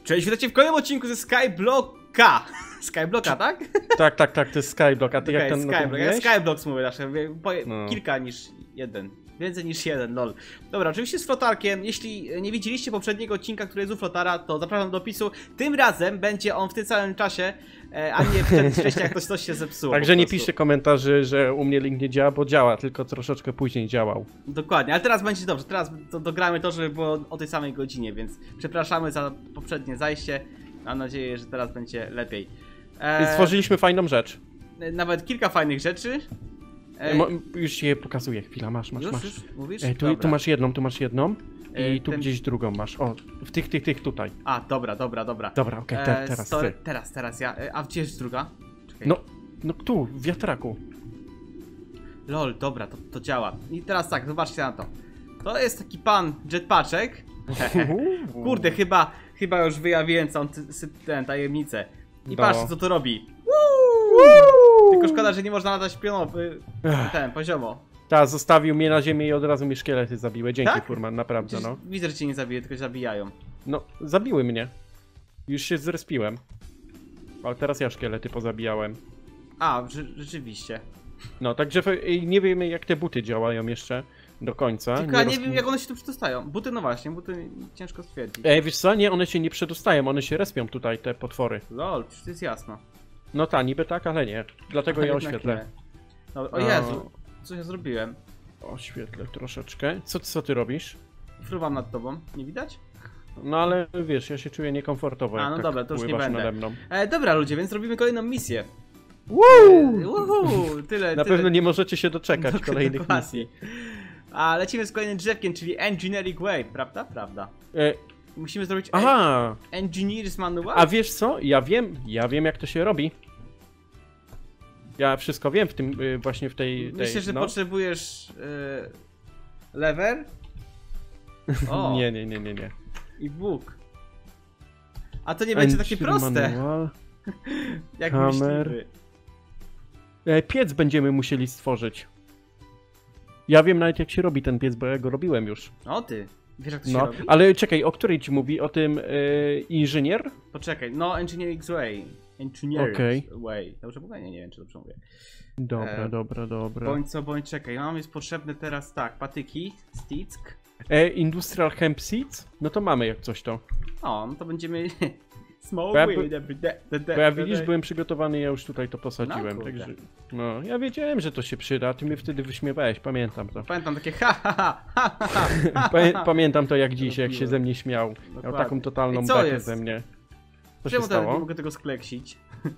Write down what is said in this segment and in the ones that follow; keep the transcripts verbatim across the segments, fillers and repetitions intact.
Cześć, witajcie w kolejnym odcinku ze Skyblocka. Skyblocka, tak? Tak, tak, tak, to jest Skyblock, a ty okay, jak ten Skyblock. Ja mówiłeś? Skyblocks mówię zawsze, No. kilka niż jeden. Więcej niż jeden, lol. Dobra, oczywiście z flotarkiem. Jeśli nie widzieliście poprzedniego odcinka, który jest u flotara, to zapraszam do opisu. Tym razem będzie on w tym samym czasie, a nie wcześniej, jak ktoś, coś się zepsuło. Także nie piszcie komentarzy, że u mnie link nie działa, bo działa, tylko troszeczkę później działał. Dokładnie, ale teraz będzie dobrze. Teraz to dogramy to, żeby było o tej samej godzinie, więc przepraszamy za poprzednie zajście. Mam nadzieję, że teraz będzie lepiej. Eee, Stworzyliśmy fajną rzecz. Nawet kilka fajnych rzeczy. Eee, Mo już ci je pokazuję, chwila, masz, masz, już, masz. Już? Mówisz? Eee, tu, tu masz jedną, tu masz jedną i eee, tu ten... gdzieś drugą masz. O, w tych, tych, tych tutaj. A, dobra, dobra, dobra. Dobra, okej, okay, te, eee, teraz sorry, ty. Teraz, teraz ja. A gdzie jest druga? Czekaj. No, no tu, w wiatraku. Lol, dobra, to, to działa. I teraz tak, zobaczcie na to. To jest taki pan jetpaczek. Kurde, chyba, chyba już wyjawiłem całą tę tajemnicę. I no. patrzcie, co to robi. Tylko szkoda, że nie można latać pionowo, ten, poziomo. Ta, zostawił mnie na ziemię i od razu mi szkielety zabiły. Dzięki, tak? Furman, naprawdę, no. Widzę, że cię nie zabije, tylko zabijają. No, zabiły mnie. Już się zrespiłem. Ale teraz ja szkielety pozabijałem. A, rzeczywiście. No, także nie wiemy, jak te buty działają jeszcze do końca. Tylko nie ja nie roz... wiem, jak one się tu przedostają. Buty, no właśnie, buty ciężko stwierdzić. Ej, wiesz co? Nie, one się nie przedostają, one się respią tutaj, te potwory. Lol, przecież to jest jasno. No ta, niby tak, ale nie. Dlatego ale ja oświetlę. No, o Jezu, co ja zrobiłem? Oświetlę troszeczkę. Co, co ty robisz? Fruwam nad tobą, nie widać? No ale wiesz, ja się czuję niekomfortowo. A, no tak dobra, to już nie będę. nade mną. E, dobra ludzie, więc robimy kolejną misję. Woo! E, uhu, tyle, Na tyle. pewno nie możecie się doczekać Dok kolejnych dokładnie. misji. A lecimy z kolejnym drzewkiem, czyli Engineering Way, prawda? Prawda. E, Musimy zrobić aha! Engineer's Manual. A wiesz co? Ja wiem, ja wiem jak to się robi. Ja wszystko wiem w tym, y, właśnie w tej... tej Myślę, że no. potrzebujesz y, lever. O, nie, nie, nie, nie, nie. i Bóg. A to nie będzie takie proste, Manual. jak Hammer. myślimy. E, piec będziemy musieli stworzyć. Ja wiem nawet jak się robi ten piec, bo ja go robiłem już. O ty, wiesz jak to się No, robi? ale czekaj, o której ci mówi? O tym e, inżynier? Poczekaj, no Engineering Way. Engineering Okej. Way. Dobrze mówię? Nie, nie wiem czy dobrze mówię. Dobra, E, dobra, dobra. Bądź co, bądź czekaj, nam jest potrzebne teraz tak, patyki, stick. E, Industrial Hemp Seeds? No to mamy jak coś to. O, no to będziemy... Small Bo ja, weed every day, the day, bo ja the widzisz, day. byłem przygotowany, ja już tutaj to posadziłem, No, także... kurde. No, ja wiedziałem, że to się przyda, a ty mnie wtedy wyśmiewałeś, pamiętam to. Pamiętam takie ha ha ha ha ha ha. Pamię pamiętam to jak dziś, jak się Robiłem. ze mnie śmiał. Miał Dokładnie. taką totalną I co bekę jest? ze mnie. Co się Czemu teraz nie stało? mogę tego skleksić?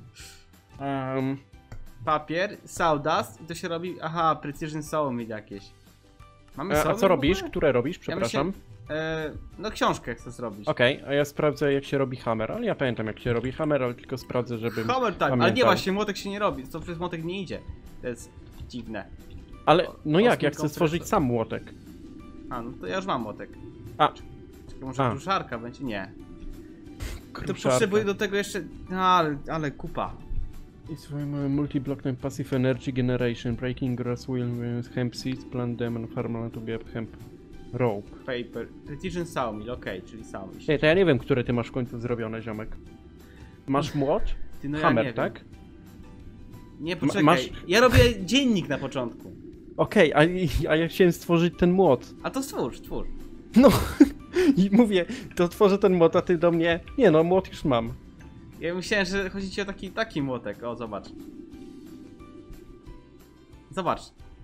Um, Papier, sawdust i to się robi... Aha, precision sawmill jakieś. Mamy a, a sawmill co w robisz? ogóle? Które robisz? Ja Przepraszam. myślę, e, no książkę chcę zrobić. Okej, okay, a ja sprawdzę jak się robi hammer, ale ja pamiętam jak się robi hammer, ale tylko sprawdzę, żeby. Hammer tak, ale pamiętał. nie właśnie, młotek się nie robi, to przez młotek nie idzie. To jest dziwne. Ale no jak, Ostry jak chcę kompresor. stworzyć sam młotek? A, no to ja już mam młotek. A, Czekaj, może A. kruszarka będzie? Nie. To kruszarka. potrzebuję do tego jeszcze... No, ale, ale kupa. It's multi-block and passive energy generation, breaking grass will with hemp seeds, plant them and farmland to be hemp rope. Paper. Precision sawmill, okej, okay, czyli sawmill. Nie, to ja nie wiem, które ty masz w końcu zrobione, ziomek. Masz młot? Ty, no ja Hammer, nie wiem. tak? Nie, poczekaj. masz- Ja robię dziennik na początku. Okej, okay, a, a ja chciałem stworzyć ten młot. A to stwórz, stwórz. No i mówię, to tworzę ten młot, a ty do mnie... Nie no, młot już mam. Ja myślałem, że chodzi ci o taki, taki młotek. O, zobacz. Zobacz.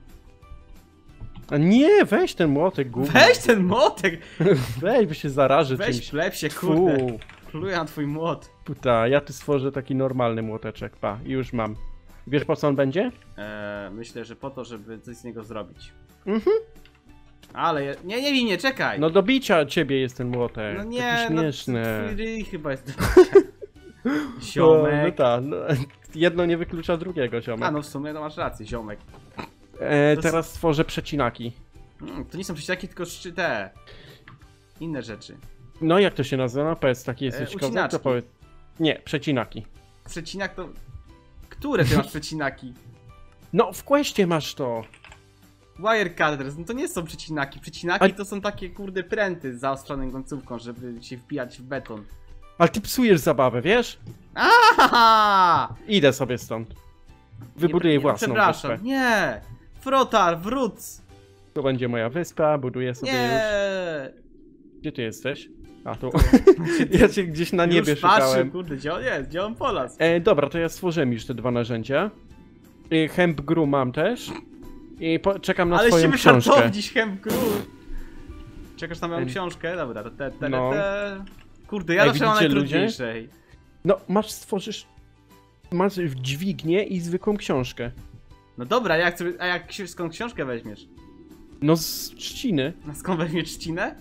A nie, weź ten młotek, gówno. Weź ten młotek! Weź, bo się zaraży Weź czymś. pleb się, kurde. Fu, Pluję na twój młot. puta, ja tu stworzę taki normalny młoteczek, pa, i już mam. Wiesz po co on będzie? Eee, myślę, że po to, żeby coś z niego zrobić. Mhm. Ale ja... Nie, nie, nie, czekaj! No do bicia ciebie jest ten młotek, no taki nie, no śmieszne. twój ryj chyba jest... No, no Ziomek. tak, no, jedno nie wyklucza drugiego, ziomek. A no w sumie to masz rację, ziomek. E, to teraz stworzę przecinaki. Mm, to nie są przecinaki, tylko szczy te... Inne rzeczy. No jak to się nazywa? No powiedz, taki jesteś E, kozak, ucinaczki. to powiedz. Nie, przecinaki. Przecinak to... Które ty masz przecinaki? No w questie masz to. Wire cutters, no to nie są przecinaki. Przecinaki A- to są takie kurde pręty z zaostrzoną końcówką, żeby się wbijać w beton. Ale ty psujesz zabawę, wiesz? Aha! Idę sobie stąd. Wybuduję nie, własną Przepraszam, wyspę. nie! Frotar, wróć! To będzie moja wyspa, buduję sobie Nie! już. Gdzie ty jesteś? A tu. Ja cię gdzieś na niebie Już patrzę, szukałem. kurde, gdzie on jest? Gdzie on polas? E, dobra, to ja stworzyłem już te dwa narzędzia. E, Hemp Grew mam też. I po, czekam na Ale twoją się książkę. wyszarpał dziś Hemp Crew. Czekasz na moją Em. książkę? Dobra, to te, te, te, No. te. Kurde, ja Ej, zawsze mam widzicie, najtrudniejszej. No, masz stworzysz... Masz dźwignię i zwykłą książkę. No dobra, jak sobie, a jak ksi- skąd książkę weźmiesz? No z trzciny. A skąd weźmiesz trzcinę?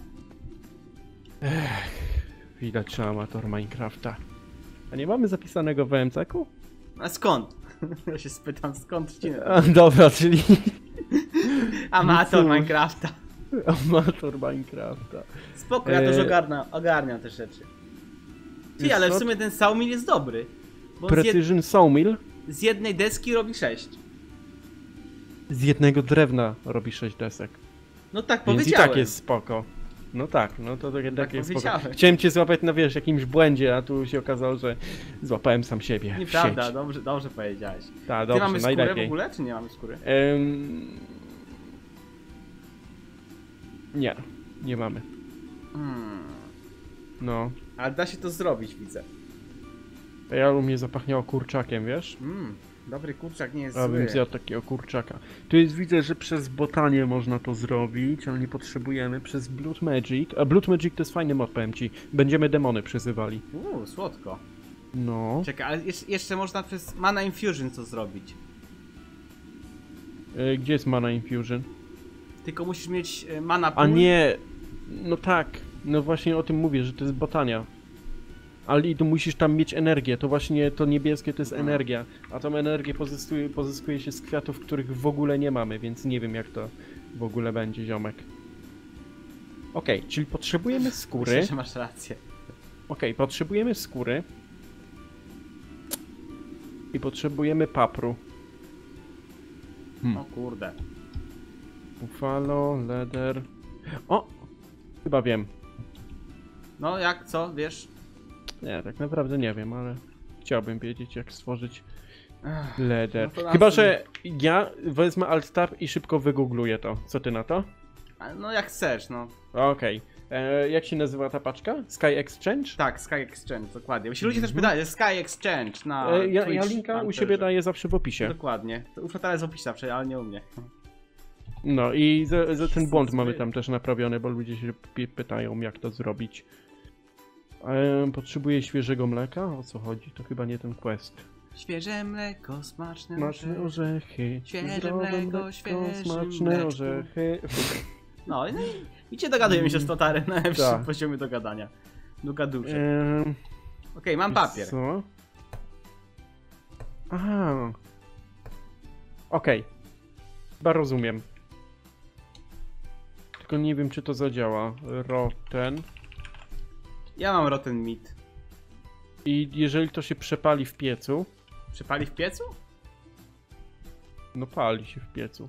Widać, że amator Minecrafta. A nie mamy zapisanego w M C ku? A skąd? Ja się spytam, skąd trzcinę? A, dobra, czyli Amator cóż. Minecrafta. amator Minecrafta. Spoko, ja też Eee. ogarnam, ogarniam te rzeczy. Ty, Wiesz ale w co? sumie ten sawmill jest dobry. Bo on z, jed Precision Sawmill z jednej deski robi sześć. z jednego drewna robi sześć desek. No tak Więc i powiedziałem. tak jest spoko. No tak, no to tak, tak jest spoko. powiedziałem. Chciałem cię złapać na, wiesz, jakimś błędzie, a tu się okazało, że złapałem sam siebie. w Nieprawda, sieć. dobrze, dobrze powiedziałeś. Tak, Ty dobrze, mamy skórę najlepiej. w ogóle, czy nie mamy skóry? Em, Nie, nie mamy. Hmm. No. Ale da się to zrobić, widzę. Ja u mnie zapachniało kurczakiem, wiesz? Mm, dobry kurczak nie jest A bym zły. zjadł takiego kurczaka. Tu jest, widzę, że przez botanię można to zrobić, ale nie potrzebujemy przez Blood Magic. A Blood Magic to jest fajny mod, powiem ci. Będziemy demony przyzywali. Uuu, słodko. No. Czekaj, ale jeszcze, jeszcze można przez Mana Infusion co zrobić. E, Gdzie jest Mana Infusion? Tylko musisz mieć e, mana A pool. nie, no tak, no właśnie o tym mówię, że to jest botania. Ale i tu musisz tam mieć energię, to właśnie to niebieskie to jest Mhm. energia. A tą energię pozyskuje, pozyskuje się z kwiatów, których w ogóle nie mamy, więc nie wiem jak to w ogóle będzie, ziomek. Okej, czyli potrzebujemy skóry. Myślę, że masz rację. Okej, potrzebujemy skóry. I potrzebujemy papru. Hmm. O kurde. Buffalo, leather... O! Chyba wiem. No jak, co, wiesz? Nie, tak naprawdę nie wiem, ale chciałbym wiedzieć, jak stworzyć Ech, leather. no to nas- Chyba, że ja wezmę alt tab i szybko wygoogluję to. Co ty na to? a, no jak chcesz, no. Okej. E, Jak się nazywa ta paczka? Sky Exchange? Tak, Sky Exchange, dokładnie. Bo się ludzie też Mhm. pytali, Sky Exchange na E, ja, ja Twitch linka u Hunterze. siebie daję zawsze w opisie. Dokładnie. To u Flatara jest w opisie zawsze, ale nie u mnie. No i za, za ten błąd Zły. mamy tam też naprawiony, bo ludzie się py- pytają, jak to zrobić. E, Potrzebuję świeżego mleka? O co chodzi? To chyba nie ten quest. Świeże mleko, smaczne Smaczne orzechy. orzechy. Świeże zdrowe mleko, świeżym smaczne mleczku. orzechy. No i, i cię dogadujemy się z Flotarem na najwyższym Tak. poziomie dogadania. Do gaduszek. Ehm, Okej, mam papier. Co? Aha. Okej. Chyba rozumiem. Tylko nie wiem, czy to zadziała. Rotten. Ja mam rotten meat. I jeżeli to się przepali w piecu, Przypali w piecu? no pali się w piecu.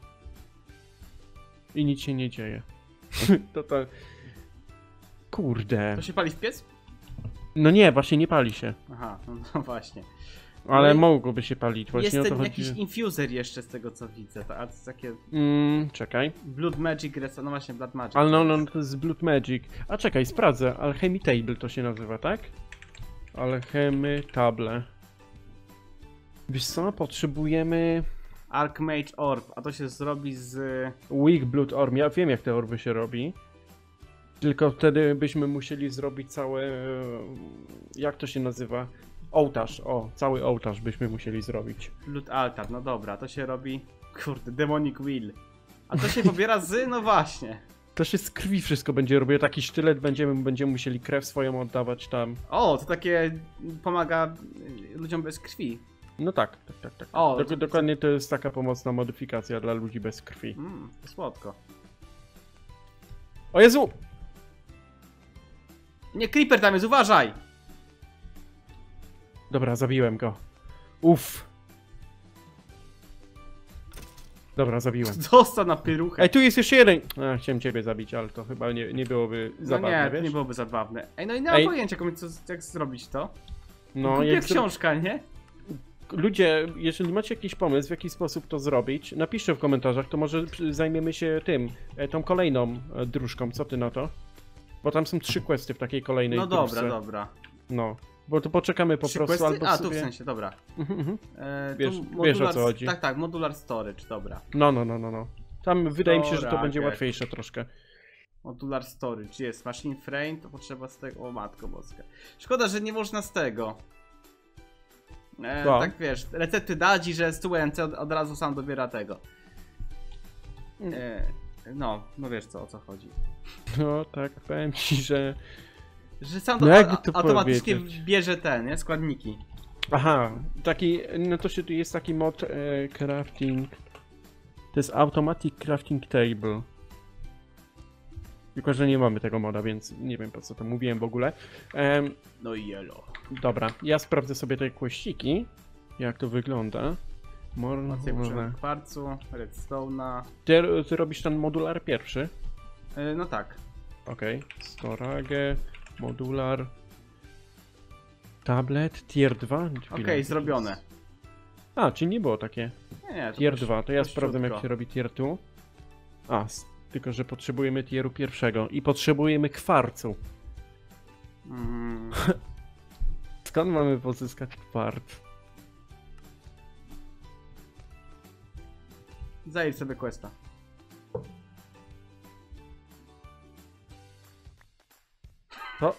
I nic się nie dzieje. To to... Kurde. To się pali w piecu? No nie, właśnie nie pali się. Aha, no, no właśnie. Ale No i mogłoby się palić, właśnie Jest o to ten chodzi. jakiś infuser jeszcze z tego co widzę. To, a to jest takie Mm, czekaj. Blood Magic, no właśnie Blood Magic. Ale no, no, to jest Blood Magic. A czekaj, sprawdzę. Alchemy Table to się nazywa, tak? Alchemy Table. Wiesz co, potrzebujemy... Archmage Orb, a to się zrobi z... Weak Blood Orb. Ja wiem, jak te orby się robi. Tylko wtedy byśmy musieli zrobić całe... Jak to się nazywa? Ołtarz. O, cały ołtarz byśmy musieli zrobić. Blood Altar, no dobra, to się robi... Kurde, Demonic Will. A to się pobiera z... no właśnie. To się z krwi wszystko będzie robiło. Taki sztylet będziemy, będziemy musieli krew swoją oddawać tam. O, to takie pomaga ludziom bez krwi. No tak, tak, tak, tak. O, Dok- to- dokładnie to jest taka pomocna modyfikacja dla ludzi bez krwi. Mmm, to słodko. O Jezu! Nie, Creeper tam jest, uważaj! Dobra, zabiłem go. Uff. Dobra, zabiłem. Został na pyruchę. Ej, tu jest jeszcze jeden! A, chciałem ciebie zabić, ale to chyba nie, nie byłoby No zabawne, nie, to wiesz? nie byłoby zabawne. Ej, no i nie mam Ej. pojęcia, jak, co, jak zrobić to. No, Głupia jak zro... książka, nie? Ludzie, jeżeli macie jakiś pomysł, w jaki sposób to zrobić, napiszcie w komentarzach, to może przy- zajmiemy się tym, e, tą kolejną e, dróżką, co ty na to? Bo tam są trzy questy w takiej kolejnej No dróżce. dobra, dobra. No, bo to poczekamy po Trzy prostu questy? albo A, sobie... tu w sensie, dobra. Mhm, mhm. E, Wiesz- tu wiesz, modular, o co chodzi. Tak, tak, modular storage, dobra. No, no, no, no, no. Tam wydaje mi się, że to Dobra, będzie okej. łatwiejsze troszkę. Modular storage, jest machine frame, to potrzeba z tego, o matko boska. Szkoda, że nie można z tego. E, Co? tak wiesz, recepty dadzi, że z U N C od, od razu sam dobiera tego. E, no, no wiesz co, o co chodzi. No, tak, powiem ci, że... Że sam No do, jakby a, to automatycznie powiedzieć? bierze ten, nie? Składniki. Aha, taki, no to się tu jest taki mod e, crafting... To jest automatic crafting table. Tylko, że nie mamy tego moda, więc nie wiem po co to mówiłem w ogóle. Em, No i yellow. dobra, ja sprawdzę sobie te kłościki, jak to wygląda. More, Macie użyłem kwarcu, redstone'a. ty, ty robisz ten modular pierwszy? E, no tak. Okej, okay. Storage, modular, tablet, tier dwa. Okej, okay, zrobione. A, czyli nie było takie. Nie, nie, to Tier proś- dwa, to ja sprawdzam jak prościutko. się robi tier dwa. A, s- tylko że potrzebujemy tieru pierwszego i potrzebujemy kwarcu. Mm, Skąd mamy pozyskać kwarc? zajdź sobie questa. To...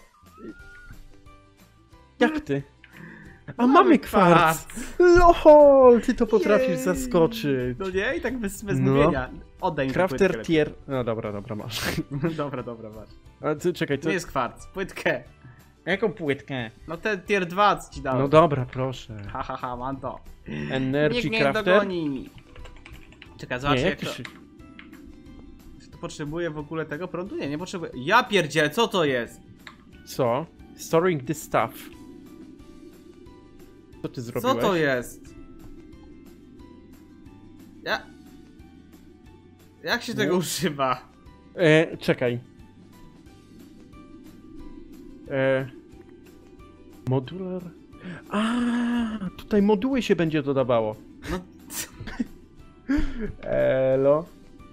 Jak ty? A mamy kwarc! LOL! Ty to potrafisz Jej. zaskoczyć. No nie? I tak bez, bez No. mówienia. Oddaj mi tę Crafter płytkę tier... No dobra, dobra, masz. lepiej. Dobra, dobra, masz. A ty czekaj, To to... nie jest kwarc, płytkę. Jaką płytkę? No ten tier dwa ci dałem. No dobra, proszę. Ha, ha, ha, mam to. Energy Nikt nie crafter? dogoni mi. Czekaj, Nie, zobacz jak jak to to... się... Czy to potrzebuje w ogóle tego prądu? Nie, nie potrzebuje. Ja pierdzielę, co to jest? Co? Storing the stuff. Co ty zrobiłeś? Co to jest? Ja... Jak się tego No. używa? E, czekaj. E, modular? A, tutaj moduły się będzie dodawało. No... Elo.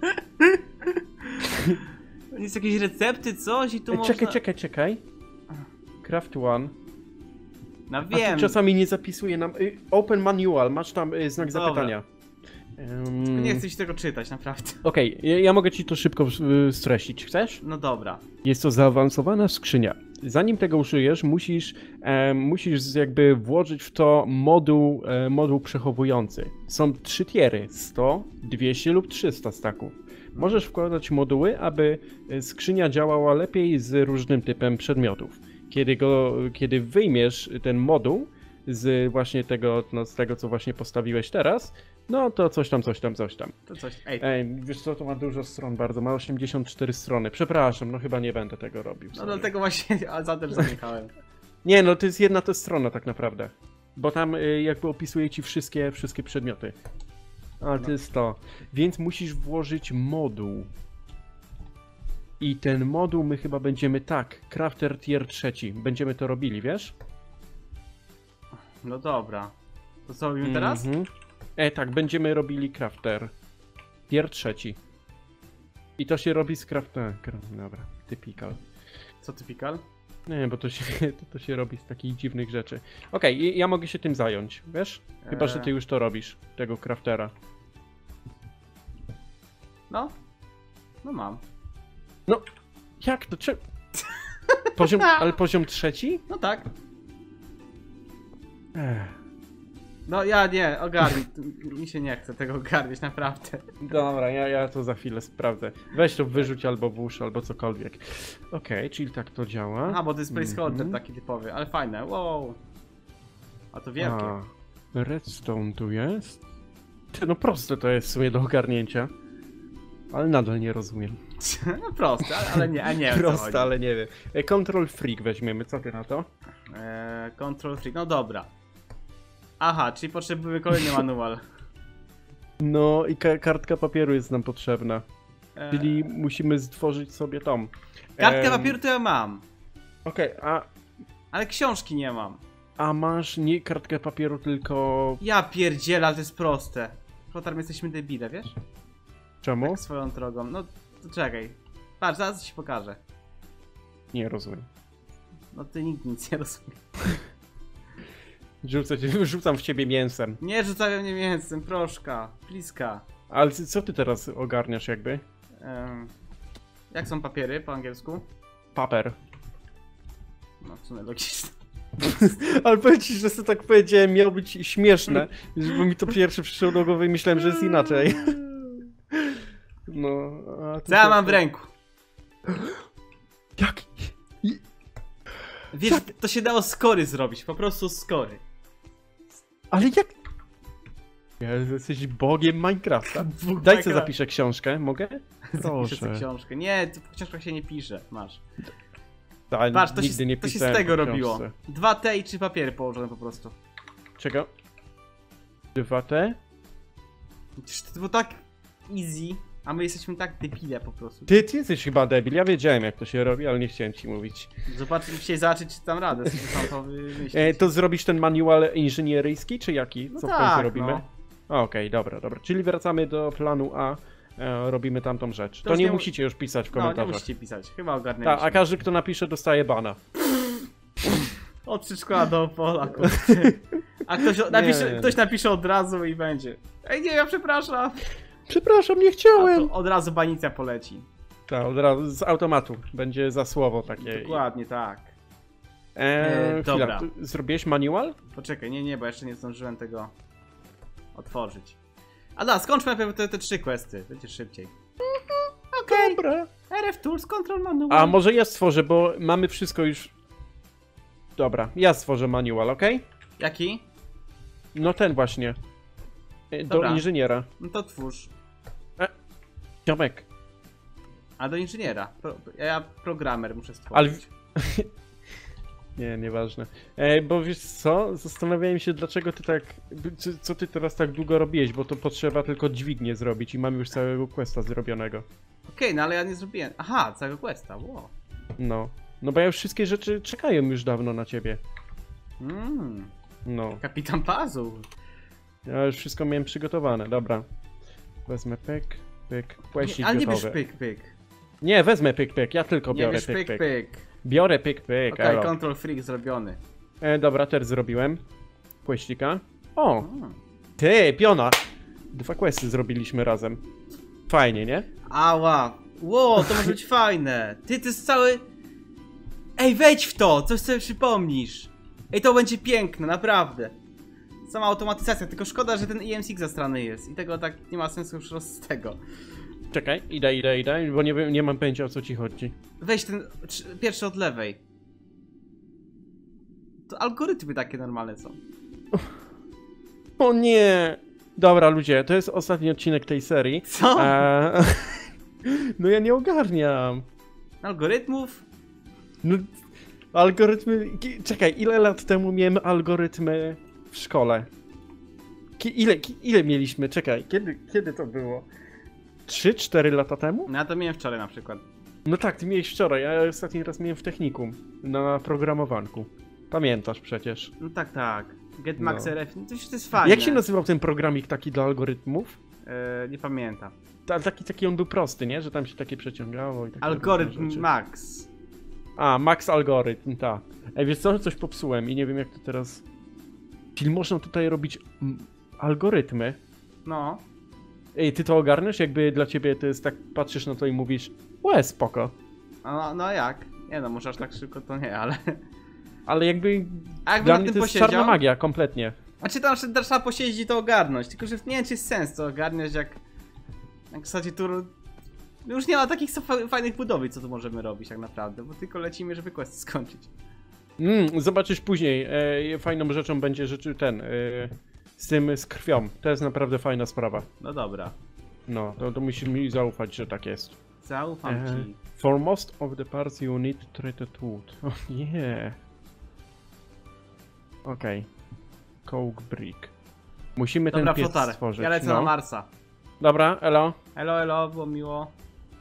Jest jakieś recepty, coś i tu E, można... czekaj, czekaj, czekaj. Craft one. No A wiem. tu czasami nie zapisuje nam... Y, open manual, masz tam y, znak Dobra. zapytania. Em, Nie chcę ci tego czytać, naprawdę. Okej, ja, ja mogę ci to szybko y, streścić. Chcesz? No dobra. Jest to zaawansowana skrzynia. Zanim tego użyjesz, musisz, e, musisz jakby włożyć w to moduł, e, moduł przechowujący. Są trzy tiery, sto, dwieście lub trzysta staków. Możesz wkładać moduły, aby e, skrzynia działała lepiej z różnym typem przedmiotów. Kiedy, go, kiedy wyjmiesz ten moduł z właśnie tego, no, z tego, co właśnie postawiłeś teraz, no to coś tam, coś tam, coś tam. To coś. Ej, Ej, wiesz co, to ma dużo stron bardzo, ma osiemdziesiąt cztery strony. Przepraszam, no chyba nie będę tego robił. no sorry. dlatego właśnie a za też zaniechałem. Nie, no to jest jedna to strona tak naprawdę. Bo tam y, jakby opisuje ci wszystkie, wszystkie przedmioty. A to jest to. Więc musisz włożyć moduł. I ten moduł my chyba będziemy tak, Crafter Tier trzeci. Będziemy to robili, wiesz? No dobra. To co robimy teraz? Mhm. E, tak, będziemy robili Crafter Tier trzeci. I to się robi z Crafter... Dobra, typical. Co typical? Nie, bo to się, to, to się robi z takich dziwnych rzeczy. Okej, okay, ja mogę się tym zająć, wiesz? Chyba, że ty już to robisz, tego craftera. No. No mam. No, jak to? Czy... Poziom, ale poziom trzeci? No tak. Ech. No ja nie, ogarnij. Mi się nie chce tego ogarniać, naprawdę. Dobra, ja, ja to za chwilę sprawdzę. Weź to wyrzuć albo włóż, albo cokolwiek. Okej, okay, czyli tak to działa. A, bo to jest placeholder Mhm. taki typowy, ale fajne, wow. A to wielkie. A, redstone tu jest. Ty, no proste to jest w sumie do ogarnięcia. Ale nadal nie rozumiem. No proste, ale, ale nie, a nie. o co chodzi. Proste, ale nie wiem. E, Control Freak weźmiemy, co ty na to? Eee, control freak, no dobra. Aha, czyli potrzebujemy kolejny manual. No i ka kartka papieru jest nam potrzebna. E, Czyli musimy stworzyć sobie tą. Kartkę em, papieru to ja mam, Okej, a, ale książki nie mam. a masz nie kartkę papieru, tylko... Ja pierdzielę, ale to jest proste. Flotar, my jesteśmy debile, wiesz? Czemu? Tak swoją drogą. No, to czekaj. Patrz, zaraz ci pokażę. Nie rozumiem. No ty nigdy nic nie rozumiesz. Rzucę, cię- rzucam w ciebie mięsem. Nie rzucają mnie mięsem, proszka, pliska. Ale ty- co ty teraz ogarniasz jakby? Em, jak są papiery po angielsku? Paper. No, w sumie logiczne. Ale powiem ci, że to tak powiedziałem, miało być śmieszne. Żeby mi to pierwsze przyszło do głowy i myślałem, że jest inaczej. No, a tu Co ja się- mam w ręku? Jak? Wiesz, to się dało z kory zrobić, po prostu z kory. Ale jak? Ja, jesteś bogiem Minecrafta. Daj co Minecraft. zapiszę książkę, mogę? Zapiszę sobie Proszę. książkę. Nie, to w książkach się nie pisze, masz. Da, Patrz, to nigdy się, nie to się z pisałem tego o robiło. książce. Dwa T i trzy papiery położone po prostu. Czego? Dwa T? Przecież to było tak easy, a my jesteśmy tak debile po prostu. Ty, ty jesteś chyba debil, ja wiedziałem jak to się robi, ale nie chciałem ci mówić. Zobacz, chcieli zobaczyć, czy tam radę sobie sam to wymyślić. E, to zrobisz ten manual inżynieryjski, czy jaki? No Co w tak, końcu robimy? no. Okej, dobra, dobra. Czyli wracamy do planu A, e, robimy tamtą rzecz. To To już nie nie mu- musicie już pisać w No, nie komentarzach. musicie pisać, chyba Ta, ogarnęliśmy. a każdy kto napisze dostaje bana. Od przedszkola do pola, kurde. A ktoś napisze, Nie. ktoś napisze od razu i będzie. Ej, nie, ja przepraszam. Przepraszam, nie A chciałem! to od razu banica poleci. Tak, od razu z automatu. Będzie za słowo takie. Dokładnie, tak. E, E, chwila, dobra. tu zrobiłeś manual? Poczekaj, nie, nie, bo jeszcze nie zdążyłem tego otworzyć. A da, skończmy najpierw te, te trzy questy, będzie szybciej. Okej, Dobra. R F Tools, Control Manual. A może ja stworzę, bo mamy wszystko już... Dobra, ja stworzę manual, okej? Jaki? No ten właśnie. E, Do Dobra. inżyniera. No to twórz. Ziomek. A do inżyniera. Pro, ja programer muszę Ale- stworzyć. Nie, nieważne. E, bo wiesz co? Zastanawiałem się, dlaczego ty tak... Co, co ty teraz tak długo robiłeś, bo to potrzeba tylko dźwignię zrobić i mamy już całego questa zrobionego. Okej, no ale ja nie zrobiłem. Aha, całego questa, wow. No. No bo ja już wszystkie rzeczy czekają już dawno na ciebie. Mm, No. Kapitan Puzzle. Ja już wszystko miałem przygotowane, dobra. Wezmę pyk, pyk, płeścik Nie, ale nie bierz gotowy. pyk, pyk. Nie, wezmę pyk, pyk, ja tylko Nie biorę bierz pyk, pyk, pyk. pyk. Biorę pyk, pyk, Okej, elo. control freak zrobiony. E, dobra, też zrobiłem. Płeścika. O, Mm. ty, piona! Dwa questy zrobiliśmy razem. Fajnie, nie? Ała. Wow, to może być fajne. Ty, to jest cały... Ej, wejdź w to, coś sobie przypomnisz. Ej, to będzie piękne, naprawdę. Sama automatyzacja, tylko szkoda, że ten E M S zastrany jest. I tego tak nie ma sensu już roz z tego. Czekaj, idę, idę, idę, bo nie, wiem- nie mam pojęcia o co ci chodzi. Weź ten trz- pierwszy od lewej. To algorytmy takie normalne są. O nie! Dobra, ludzie, to jest ostatni odcinek tej serii. Co? E, no ja nie ogarniam. Algorytmów? No, algorytmy... ki- Czekaj, ile lat temu miałem algorytmy w szkole? Ki, ile, ki, ile mieliśmy? Czekaj, kiedy, kiedy to było? trzy cztery lata temu? No ja to miałem wczoraj na przykład. No tak, ty miałeś wczoraj, ja ostatni raz miałem w technikum, na programowanku. Pamiętasz przecież. No tak, tak. Getmax No. R F, no to, już to jest fajne. Jak się nazywał ten programik taki do algorytmów? E, nie pamiętam. Ta, taki, taki on był prosty, nie? Że tam się takie przeciągało i takie różne Algorytm rzeczy. Max. A, Max Algorytm, tak. Ej, wiesz co, coś popsułem i nie wiem jak to teraz... Czyli można tutaj robić mm, algorytmy. No. Ej, ty to ogarniesz? Jakby dla ciebie to jest tak, patrzysz na to i mówisz łe, spoko. No, no jak? Nie no, może aż tak szybko to nie, ale... Ale jakby A jakby dla na mnie tym to jest posiedział? czarna magia, kompletnie. A czy tam jeszcze trzeba posiedzieć i to ogarnąć, tylko że nie wiem czy jest sens to ogarniać jak... Jak w zasadzie tu... Już nie ma takich fa- fajnych budowli, co tu możemy robić tak naprawdę, bo tylko lecimy, żeby quest skończyć. Mm, zobaczysz później, e, fajną rzeczą będzie rzeczy ten, e, z tym, z krwią. To jest naprawdę fajna sprawa. No dobra. No, to, to musisz mi zaufać, że tak jest. Zaufam E, ci. For most of the parts you need treated wood. O nie. Okej. Coke brick. Musimy Dobra, ten piec flotar, stworzyć. ja lecę no. na Marsa. Dobra, elo. Elo, elo, było miło.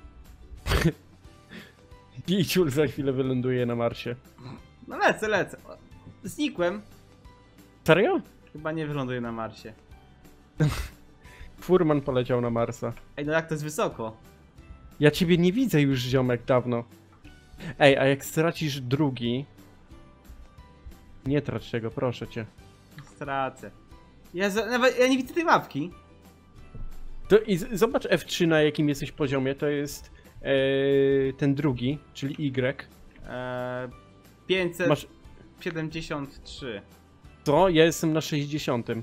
I ciul za chwilę wyląduje na Marsie. No lecę, lecę. O, znikłem. Serio? Chyba nie wyląduję na Marsie. Furman poleciał na Marsa. Ej, no jak to jest wysoko? Ja ciebie nie widzę już, ziomek, dawno. Ej, a jak stracisz drugi... Nie trać tego, proszę cię. Stracę. Ja, za, nawet, ja nie widzę tej mapki. To i z- zobacz F trzy, na jakim jesteś poziomie, to jest e, ten drugi, czyli Y. Eee, pięćset siedemdziesiąt trzy. Masz... To? Ja jestem na sześćdziesiątym.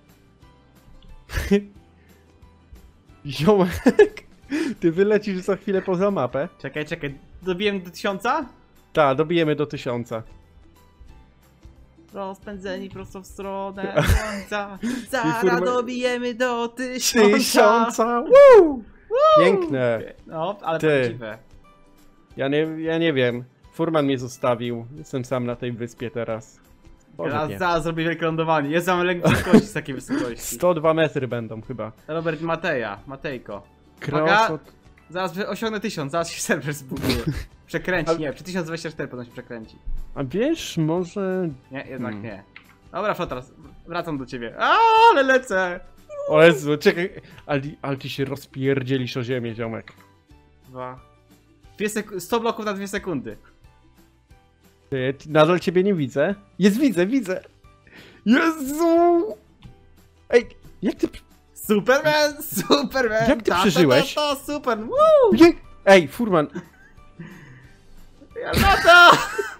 Ziomek, ty wylecisz za chwilę poza mapę. Czekaj, czekaj. Dobiłem do tysiąca? Tak, dobijemy do tysiąca. Rozpędzeni prosto w stronę słońca. Zaraz furman- dobijemy do tysiąca. Tysiąca! Woo! Piękne. No, ale Ty. prawdziwe. Ja nie, ja nie wiem. Furman mnie zostawił. Jestem sam na tej wyspie teraz. Boże, Teraz nie. zaraz zrobię wielkie lądowanie. Jest mam lęk wysokości z takiej wysokości. sto dwa metry będą chyba. Robert Mateja, Matejko. Cross od... Zaraz osiągnę tysiąc, zaraz się serwer zbuduje. Przekręci, Ale- nie, przy tysiąc dwadzieścia cztery potem się przekręci. A wiesz, może... Nie, jednak Hmm. nie. Dobra, Flotar, wracam do ciebie. A, ale lecę! O Jezu, czekaj. Ale, ale ty się rozpierdzielisz o ziemię, ziomek. Dwa. Dwie sek- sto bloków na dwie sekundy. Ty, ty, nadal ciebie nie widzę. Jest, widzę, widzę. Jezu! Ej, jak ty... Superman! Superman! Jak ty ta, przeżyłeś? Ta, ta, ta, super! Woo! Jak... Ej, Furman, Ja lata!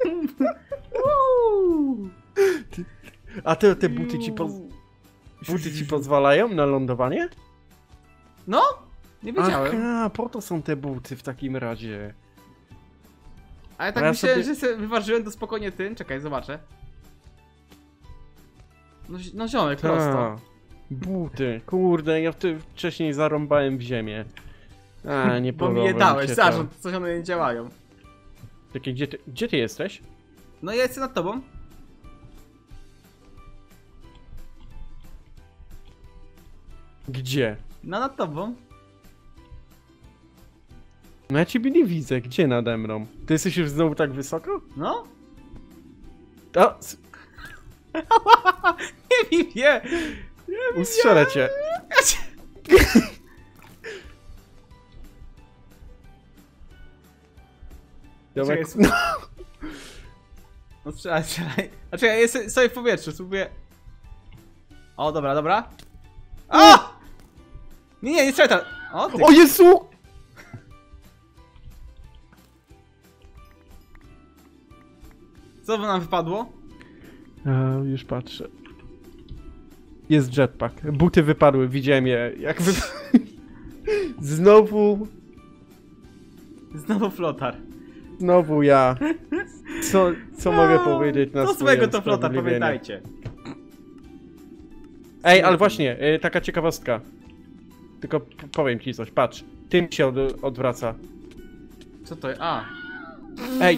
Woo! a te, te buty ci poz... buty ci pozwalają na lądowanie? No? Nie wiedziałem. Aha, po to są te buty w takim razie. A ja tak A ja myślałem, sobie- że sobie wyważyłem to spokojnie tym. Czekaj, zobaczę. No, zi- no ziomek, prosto. Ta, buty, kurde, ja wtedy wcześniej zarąbałem w ziemię. A, nie Bo mi podoba je dałeś, się zarząd, coś one nie działają. Czekaj, gdzie ty, gdzie ty jesteś? No ja jestem nad tobą. Gdzie? No nad tobą. No ja ciebie nie widzę, gdzie nade mną? Ty jesteś już znowu tak wysoko? No? A, s- Nie mi wie! ustrzelę cię. Ziomek, Czekaj, no, No strzelaj, strzelaj. A czekaj, ja jestem sobie w powietrzu, spróbuję. O, dobra, dobra. O! Nie, nie, nie strzelaj tam. O, ty. o Jezu! Co nam wypadło? A, już patrzę. Jest jetpack. Buty wypadły, widziałem je. Jak wy... Znowu... Znowu flotar. Znowu ja. Co, co mogę No, powiedzieć na To swoje złego to flotar, usprawiedliwienie? pamiętajcie. Ej, ale właśnie, y, taka ciekawostka. Tylko p- powiem ci coś, patrz. Tym się od, odwraca. Co to jest? A. Ej!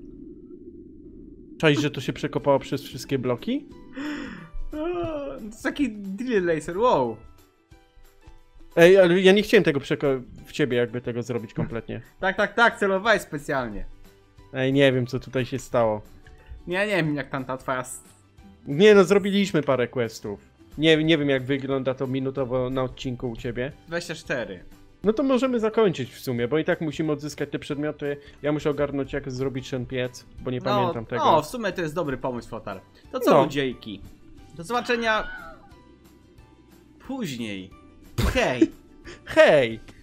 Cześć, że to się przekopało przez wszystkie bloki? O, to jest taki drill laser, wow. Ej, ale ja nie chciałem tego przeko- w ciebie jakby tego zrobić kompletnie. Tak, tak, tak, celowałeś specjalnie. Ej, nie wiem co tutaj się stało. Ja nie wiem jak tam ta twoja... s- Nie no, zrobiliśmy parę questów. Nie, nie wiem jak wygląda to minutowo na odcinku u ciebie. dwadzieścia cztery. No to możemy zakończyć w sumie, bo i tak musimy odzyskać te przedmioty. Ja muszę ogarnąć jak zrobić ten piec, bo nie pamiętam tego. No, w sumie to jest dobry pomysł, flotar. To co, No. ludziejki? Do zobaczenia... później. Hej. Hej!